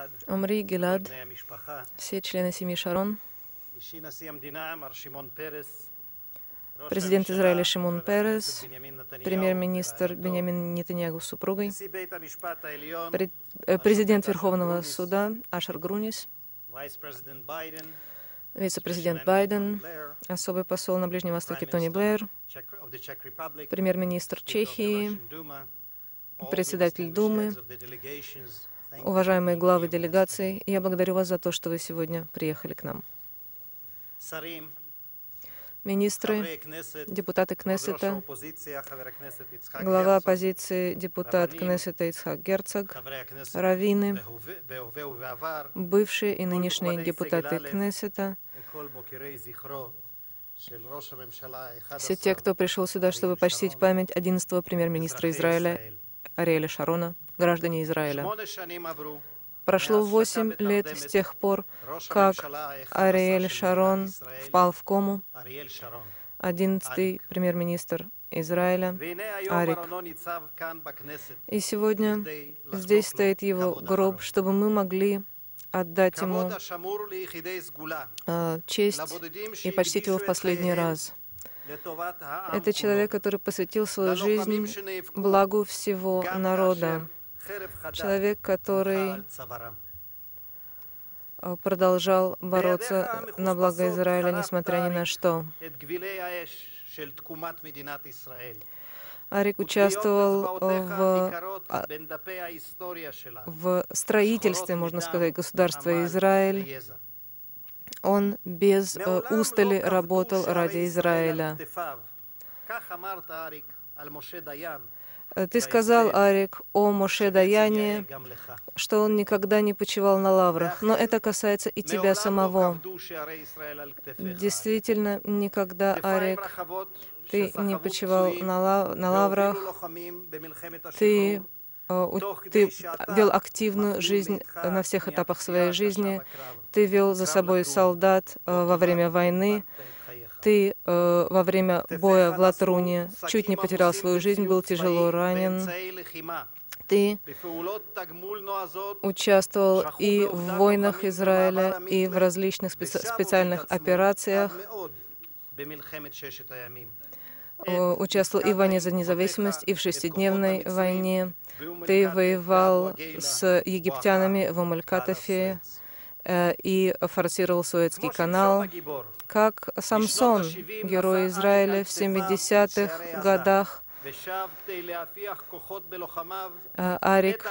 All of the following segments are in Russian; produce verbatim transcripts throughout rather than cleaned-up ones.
Омри, Гилад, все члены семьи Шарон, президент Израиля Шимон Перес, премьер-министр Биньямин Нетаньяху с супругой, президент Верховного суда Ашер Грунис, вице-президент Байден, особый посол на Ближнем Востоке Тони Блэр, премьер-министр Чехии, председатель Думы, уважаемые главы делегаций, я благодарю вас за то, что вы сегодня приехали к нам. Министры, депутаты Кнессета, глава оппозиции, депутат Кнессета Ицхак Герцог, раввины, бывшие и нынешние депутаты Кнессета, все те, кто пришел сюда, чтобы почтить память одиннадцатого премьер-министра Израиля Ариэля Шарона, граждане Израиля. Прошло восемь лет с тех пор, как Ариэль Шарон впал в кому, одиннадцатый премьер-министр Израиля, Арик. И сегодня здесь стоит его гроб, чтобы мы могли отдать ему э, честь и почтить его в последний раз. Это человек, который посвятил свою жизнь благу всего народа. Человек, который продолжал бороться на благо Израиля, несмотря ни на что. Арик участвовал в, в строительстве, можно сказать, государства Израиль. Он без э, устали работал ради Израиля. Ты сказал, Арик, о Моше Даяне, что он никогда не почивал на лаврах, но это касается и тебя самого. Действительно, никогда, Арик, ты не почивал на, лав на лаврах, ты, э, ты вел активную жизнь на всех этапах своей жизни, ты вел за собой солдат э, во время войны, ты э, во время боя в Латруне чуть не потерял свою жизнь, был тяжело ранен. Ты участвовал и в войнах Израиля, и в различных специ специальных операциях. Участвовал и в войне за независимость, и в шестидневной войне. Ты воевал с египтянами в Ум-эль-Катафе и форсировал Суэцкий канал. Как Самсон, герой Израиля в семидесятых годах, Арик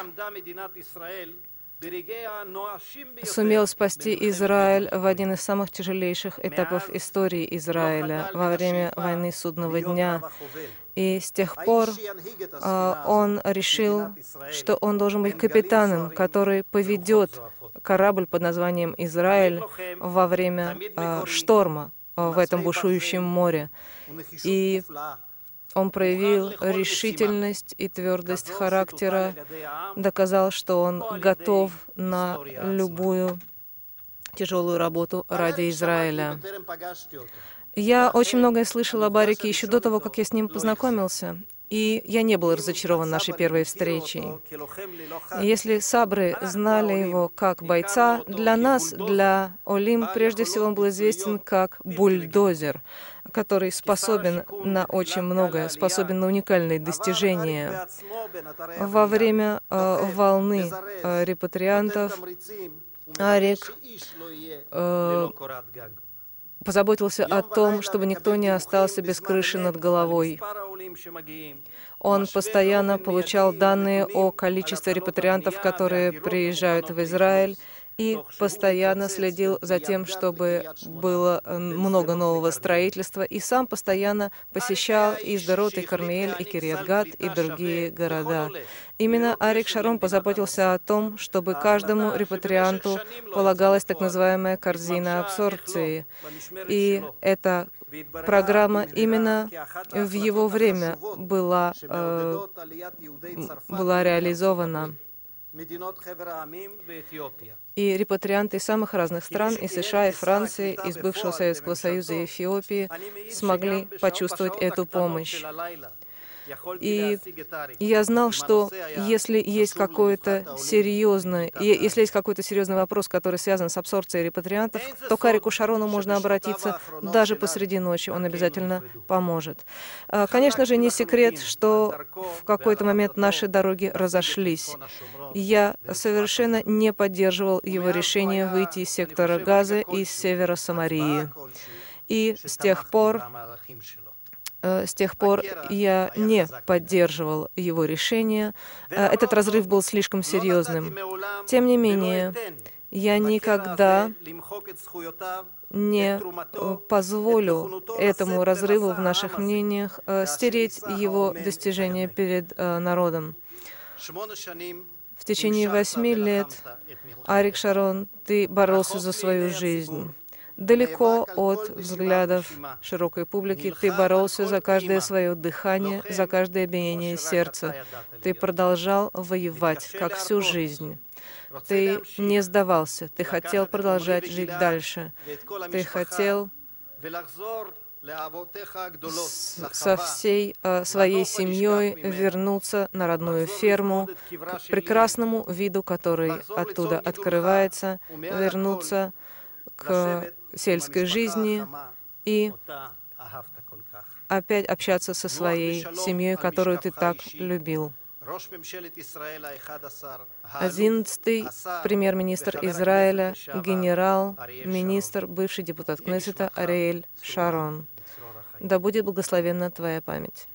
сумел спасти Израиль в один из самых тяжелейших этапов истории Израиля во время войны Судного дня. И с тех пор э, он решил, что он должен быть капитаном, который поведет корабль под названием «Израиль» во время э, шторма э, в этом бушующем море. И он проявил решительность и твердость характера, доказал, что он готов на любую тяжелую работу ради Израиля. Я очень многое слышал об Арике еще до того, как я с ним познакомился, и я не был разочарован нашей первой встречей. Если сабры знали его как бойца, для нас, для Олим, прежде всего он был известен как бульдозер, который способен на очень многое, способен на уникальные достижения. Во время э, волны э, репатриантов Арик э, позаботился о том, чтобы никто не остался без крыши над головой. Он постоянно получал данные о количестве репатриантов, которые приезжают в Израиль, и постоянно следил за тем, чтобы было много нового строительства, и сам постоянно посещал и Сдерот, и Кармиэль, и Кирьят-Гат, и другие города. Именно Арик Шарон позаботился о том, чтобы каждому репатрианту полагалась так называемая корзина абсорбции. И эта программа именно в его время была, э, была реализована. И репатрианты из самых разных стран, из США, и Франции, из бывшего Советского Союза и Эфиопии, смогли почувствовать эту помощь. И я знал, что если есть какой-то серьезный, если есть какой-то серьезный вопрос, который связан с абсорбцией репатриантов, то к Арику Шарону можно обратиться даже посреди ночи, он обязательно поможет. Конечно же, не секрет, что в какой-то момент наши дороги разошлись. Я совершенно не поддерживал его решение выйти из сектора Газа и из севера Самарии. И с тех пор С тех пор я не поддерживал его решение. Этот разрыв был слишком серьезным. Тем не менее, я никогда не позволю этому разрыву в наших мнениях стереть его достижения перед народом. В течение восьми лет, Арик Шарон, ты боролся за свою жизнь. Далеко от взглядов широкой публики, ты боролся за каждое свое дыхание, за каждое биение сердца. Ты продолжал воевать, как всю жизнь. Ты не сдавался, ты хотел продолжать жить дальше. Ты хотел со всей э, своей семьей вернуться на родную ферму, к прекрасному виду, который оттуда открывается, вернуться к сельской жизни и опять общаться со своей семьей, которую ты так любил. Одиннадцатый премьер-министр Израиля, генерал, министр, бывший депутат Кнессета Ариэль Шарон. Да будет благословенна твоя память.